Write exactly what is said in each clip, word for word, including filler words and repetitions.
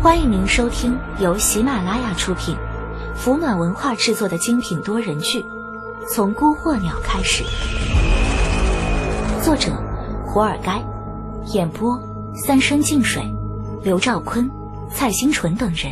欢迎您收听由喜马拉雅出品、福暖文化制作的精品多人剧《从孤惑鸟开始》，作者胡尔该，演播三生净水、刘兆坤、蔡新纯等人。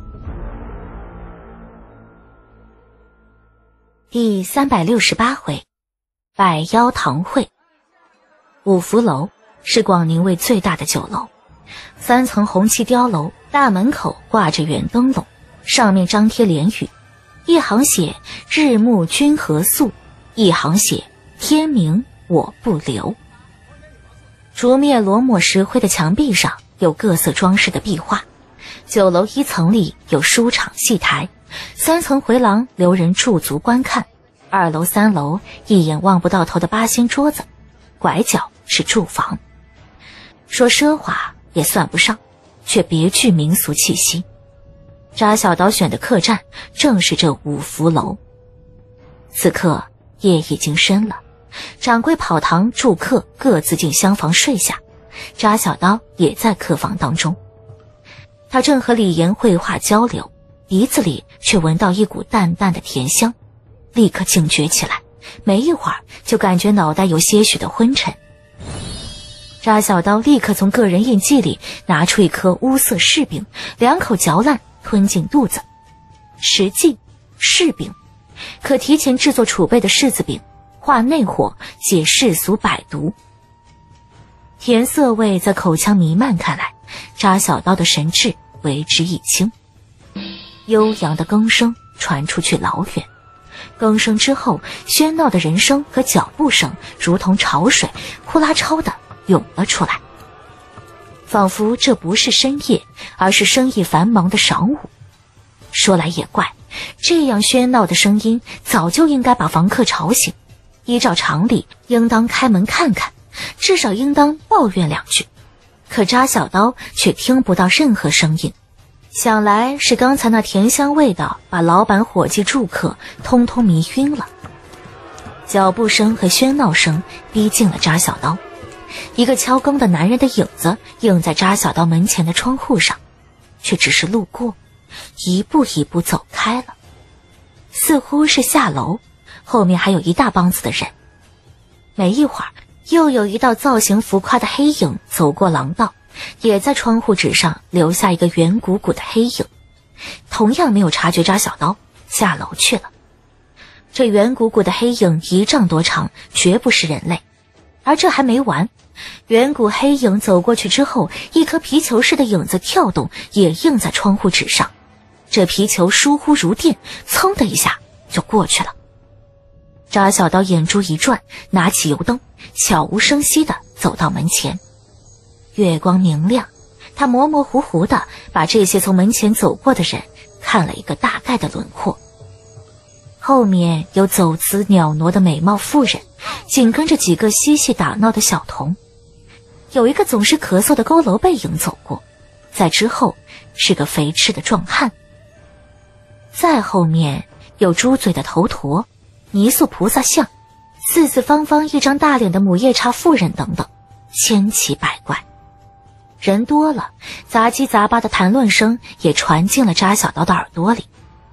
第三百六十八回，百妖堂会。五福楼是广宁卫最大的酒楼，三层红漆碉楼，大门口挂着圆灯笼，上面张贴联语，一行写日暮君何宿，一行写天明我不留。竹篾罗抹石灰的墙壁上有各色装饰的壁画，酒楼一层里有书场戏台，三层回廊留人驻足观看，二楼三楼一眼望不到头的八仙桌子，拐角是住房。说奢华也算不上，却别具民俗气息。扎小刀选的客栈正是这五福楼。此刻夜已经深了，掌柜跑堂，住客各自进厢房睡下，扎小刀也在客房当中。他正和李岩绘画交流，鼻子里却闻到一股淡淡的甜香，立刻警觉起来，没一会儿就感觉脑袋有些许的昏沉。扎小刀立刻从个人印记里拿出一颗乌色柿饼，两口嚼烂吞进肚子。实际柿饼，可提前制作储备的柿子饼，化内火，解世俗百毒。甜涩味在口腔弥漫开来，扎小刀的神志为之一清。悠扬的更声传出去老远，更声之后，喧闹的人声和脚步声如同潮水，呼啦超的涌了出来，仿佛这不是深夜，而是生意繁忙的晌午。说来也怪，这样喧闹的声音早就应该把房客吵醒，依照常理应当开门看看，至少应当抱怨两句，可扎小刀却听不到任何声音，想来是刚才那甜香味道把老板伙计住客通通迷晕了。脚步声和喧闹声逼近了扎小刀，一个敲更的男人的影子映在扎小刀门前的窗户上，却只是路过，一步一步走开了，似乎是下楼，后面还有一大帮子的人。没一会儿，又有一道造型浮夸的黑影走过廊道，也在窗户纸上留下一个圆鼓鼓的黑影，同样没有察觉扎小刀，下楼去了。这圆鼓鼓的黑影一丈多长，绝不是人类。而这还没完，圆骨黑影走过去之后，一颗皮球似的影子跳动，也映在窗户纸上。这皮球疏忽如电，噌的一下就过去了。扎小刀眼珠一转，拿起油灯，悄无声息地走到门前。月光明亮，他模模糊糊地把这些从门前走过的人看了一个大概的轮廓。后面有走姿袅娜的美貌妇人，紧跟着几个嬉戏打闹的小童，有一个总是咳嗽的佝偻背影走过，在之后是个肥赤的壮汉，再后面有猪嘴的头陀、泥塑菩萨像、四四方方一张大脸的母夜叉妇人等等，千奇百怪。人多了，杂七杂八的谈论声也传进了扎小刀的耳朵里。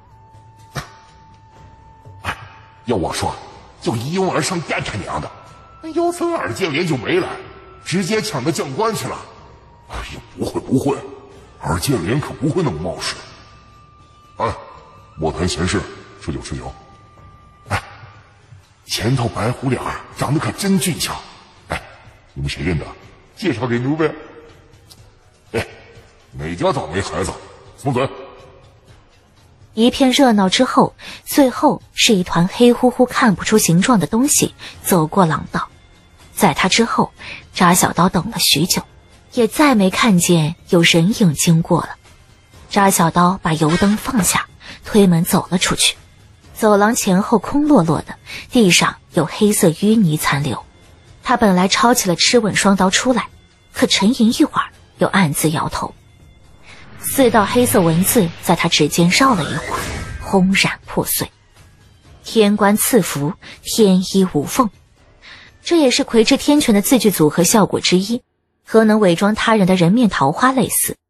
要我说，就一拥而上干他娘的，那妖僧二接连就没来，直接抢到将官去了。哎呀，不会不会，二接连可不会那么冒失。哎，莫谈闲事，吃酒吃酒。哎，前头白虎脸长得可真俊俏。哎，你们谁认得？介绍给奴呗。哎，哪家倒霉孩子？松嘴。 一片热闹之后，最后是一团黑乎乎看不出形状的东西走过廊道，在他之后，扎小刀等了许久，也再没看见有人影经过了。扎小刀把油灯放下，推门走了出去。走廊前后空落落的，地上有黑色淤泥残留。他本来抄起了吃稳双刀出来，可沉吟一会儿，又暗自摇头。四道黑色文字在他指尖绕了一会儿，轰然破碎。天官赐福，天衣无缝，这也是魁至天权的字句组合效果之一，和能伪装他人的人面桃花类似。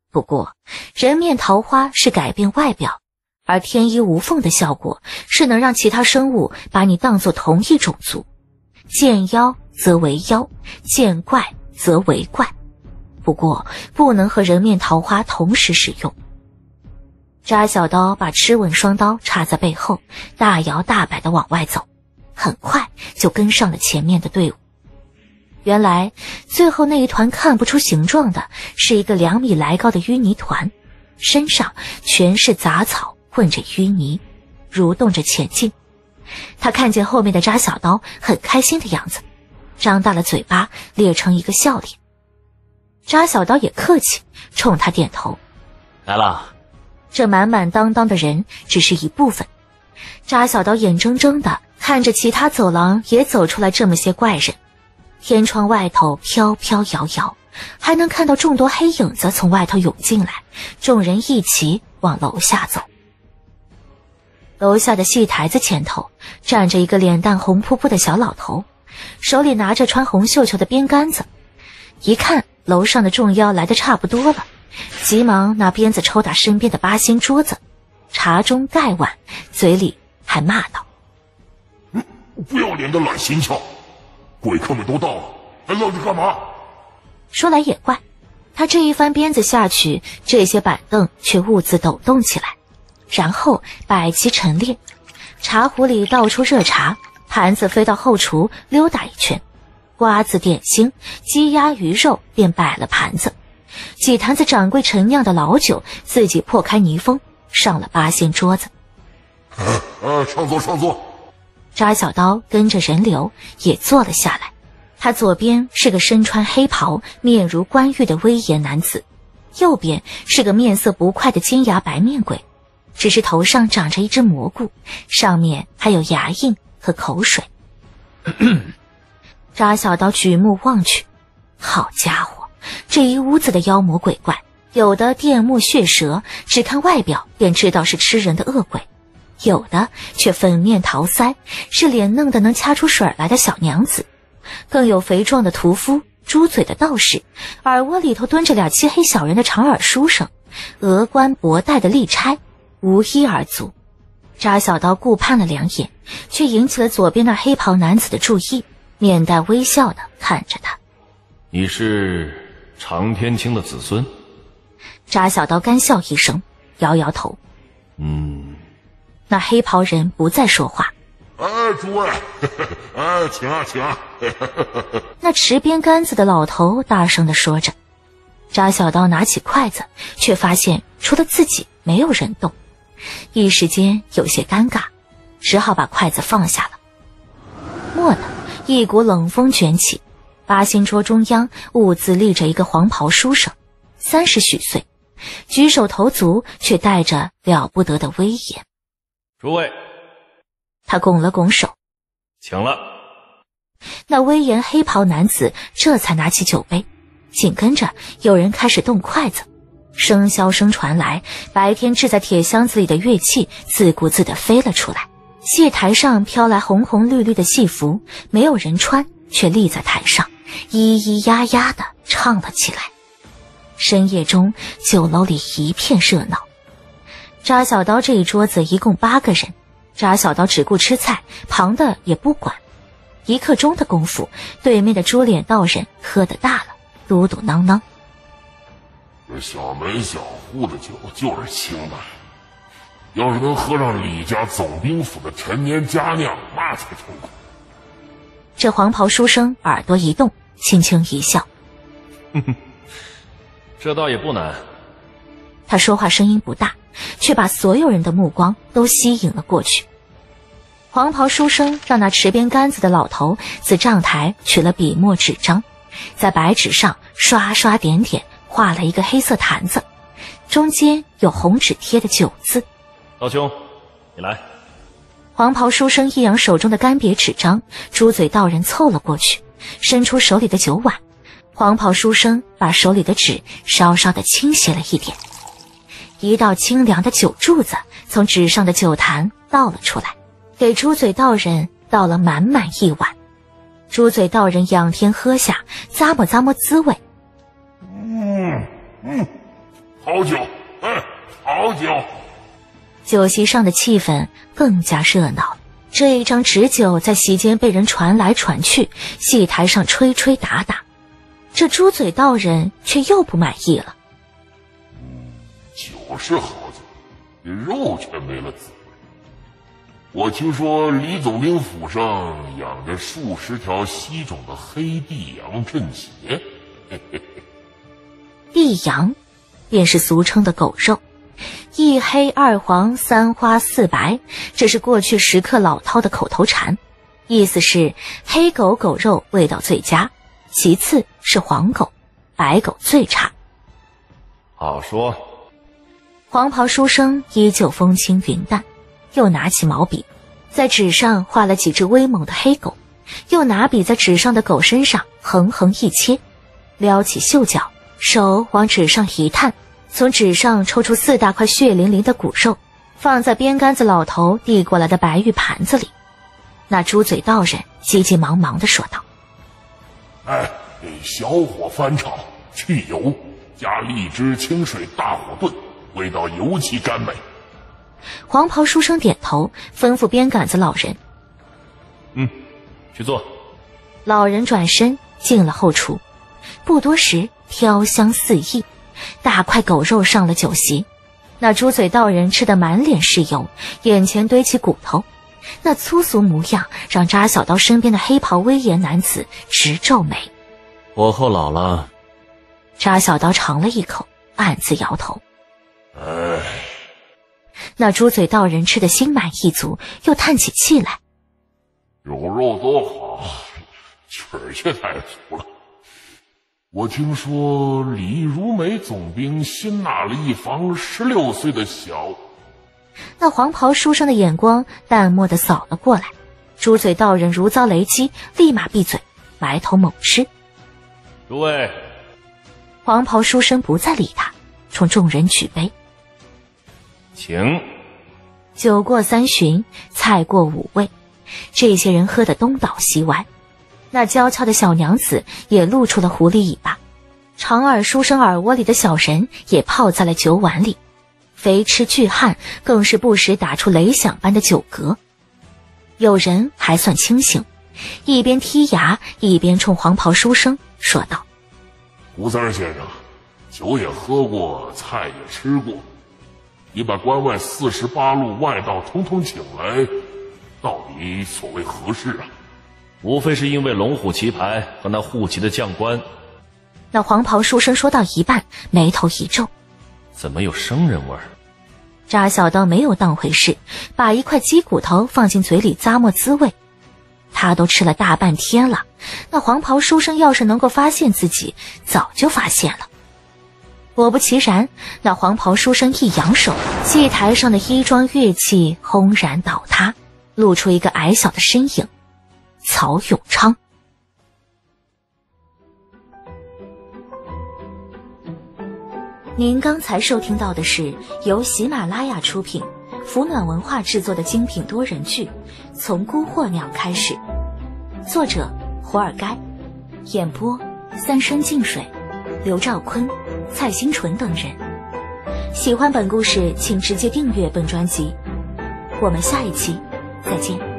不过，人面桃花是改变外表，而天衣无缝的效果是能让其他生物把你当作同一种族。见妖则为妖，见怪则为怪。不过，不能和人面桃花同时使用。扎小刀把螭吻双刀插在背后，大摇大摆地往外走，很快就跟上了前面的队伍。原来最后那一团看不出形状的是一个两米来高的淤泥团，身上全是杂草混着淤泥，蠕动着前进。他看见后面的扎小刀很开心的样子，张大了嘴巴咧成一个笑脸。扎小刀也客气，冲他点头。 来了。 这满满当当的人只是一部分，扎小刀眼睁睁地看着其他走廊也走出来这么些怪人。天窗外头飘飘摇摇，还能看到众多黑影子从外头涌进来，众人一起往楼下走。楼下的戏台子前头站着一个脸蛋红扑扑的小老头，手里拿着穿红绣球的鞭杆子。一看楼上的众妖来得差不多了，急忙拿鞭子抽打身边的八仙桌子，茶盅盖碗，嘴里还骂道： 嗯，不要脸的懒心窍，贵客们都到了，还愣着干嘛？ 说来也怪，他这一番鞭子下去，这些板凳却兀自抖动起来，然后摆齐陈列，茶壶里倒出热茶，盘子飞到后厨溜达一圈，瓜子点心鸡鸭鱼肉便摆了盘子，几坛子掌柜陈酿的老酒自己破开泥封，上了八仙桌子。 呃呃，上座上座。 扎小刀跟着人流也坐了下来，他左边是个身穿黑袍面如冠玉的威严男子，右边是个面色不快的尖牙白面鬼，只是头上长着一只蘑菇，上面还有牙印和口水。扎小刀举目望去，好家伙，这一屋子的妖魔鬼怪，有的电目血舌，只看外表便知道是吃人的恶鬼，有的却粉面桃腮，是脸嫩的能掐出水来的小娘子，更有肥壮的屠夫，猪嘴的道士，耳窝里头蹲着俩漆黑小人的长耳书生，额冠博带的吏差，无一而足。扎小刀顾盼了两眼，却引起了左边那黑袍男子的注意，面带微笑地看着他。 你是常天清的子孙？ 扎小刀干笑一声，摇摇头。 嗯。 那黑袍人不再说话。 哎，诸位，哎，请啊，请啊。 那持鞭杆子的老头大声地说着。扎小刀拿起筷子，却发现除了自己没有人动，一时间有些尴尬，只好把筷子放下了。蓦地一股冷风卷起，八仙桌中央兀自立着一个黄袍书生，三十许岁，举手投足却带着了不得的威严。 诸位， 他拱了拱手， 请了。 那威严黑袍男子这才拿起酒杯，紧跟着有人开始动筷子，笙箫声传来，白天置在铁箱子里的乐器自顾自地飞了出来。戏台上飘来红红绿绿的戏服，没有人穿，却立在台上，咿咿呀呀地唱了起来。深夜中，酒楼里一片热闹。扎小刀这一桌子一共八个人，扎小刀只顾吃菜，旁的也不管。一刻钟的功夫，对面的猪脸道人喝得大了，嘟嘟囔囔。 这小门小户的酒就是清白，要是能喝上李家总兵府的陈年佳酿，那才成功。 这黄袍书生耳朵一动，轻轻一笑。 哼哼，这倒也不难。 他说话声音不大，却把所有人的目光都吸引了过去。黄袍书生让那持鞭杆子的老头自账台取了笔墨纸张，在白纸上刷刷点点画了一个黑色坛子，中间有红纸贴的九字。 老兄，你来。 黄袍书生一扬手中的干瘪纸张，猪嘴道人凑了过去，伸出手里的酒碗。黄袍书生把手里的纸稍稍的倾斜了一点，一道清凉的酒柱子从纸上的酒坛倒了出来，给猪嘴道人倒了满满一碗。猪嘴道人仰天喝下，咂摸咂摸滋味。 嗯嗯，好酒席上的气氛更加热闹。这一张纸酒在席间被人传来传去，戏台上吹吹打打，这猪嘴道人却又不满意了。 酒是好酒，这肉却没了滋味。我听说李总兵府上养着数十条稀种的黑地羊镇邪。嘿嘿嘿， 地羊便是俗称的狗肉，一黑二黄三花四白，这是过去食客老饕的口头禅，意思是黑狗狗肉味道最佳，其次是黄狗，白狗最差。 好说。 黄袍书生依旧风轻云淡，又拿起毛笔在纸上画了几只威猛的黑狗，又拿笔在纸上的狗身上横横一切，撩起袖角，手往纸上一探，从纸上抽出四大块血淋淋的骨肉，放在鞭杆子老头递过来的白玉盘子里。那猪嘴道人急急忙忙地说道： 哎，小火翻炒，去油，加荔枝清水大火炖，味道尤其甘美。 黄袍书生点头，吩咐鞭杆子老人： 嗯，去做。 老人转身进了后厨，不多时飘香四溢，大块狗肉上了酒席。那猪嘴道人吃得满脸是油，眼前堆起骨头，那粗俗模样让扎小刀身边的黑袍威严男子直皱眉。 火候老了。 扎小刀尝了一口，暗自摇头。 哎， 那猪嘴道人吃得心满意足，又叹起气来。 有肉多好，曲儿也太足了。我听说李如梅总兵新纳了一房十六岁的小。 那黄袍书生的眼光淡漠地扫了过来，猪嘴道人如遭雷击，立马闭嘴，埋头猛吃。 诸位， 黄袍书生不再理他，冲众人举杯。 请。 酒过三巡，菜过五味，这些人喝得东倒西歪。那娇俏的小娘子也露出了狐狸尾巴，长耳书生耳窝里的小人也泡在了酒碗里，肥吃巨汉更是不时打出雷响般的酒嗝。有人还算清醒，一边剔牙一边冲黄袍书生说道： 胡三儿先生，酒也喝过，菜也吃过，你把关外四十八路外道统统请来，到底所谓何事啊？ 无非是因为龙虎旗牌和那护旗的将官。 那黄袍书生说到一半，眉头一皱， 怎么有生人味儿？ 扎小刀没有当回事，把一块鸡骨头放进嘴里咂摸滋味。他都吃了大半天了，那黄袍书生要是能够发现自己，早就发现了。果不其然，那黄袍书生一扬手，戏台上的衣装乐器轰然倒塌，露出一个矮小的身影，曹永昌。您刚才收听到的是由喜马拉雅出品，福暖文化制作的精品多人剧《从孤惑鸟开始》，作者胡尔该，演播三生净水、刘兆坤、蔡新纯等人。喜欢本故事，请直接订阅本专辑。我们下一期再见。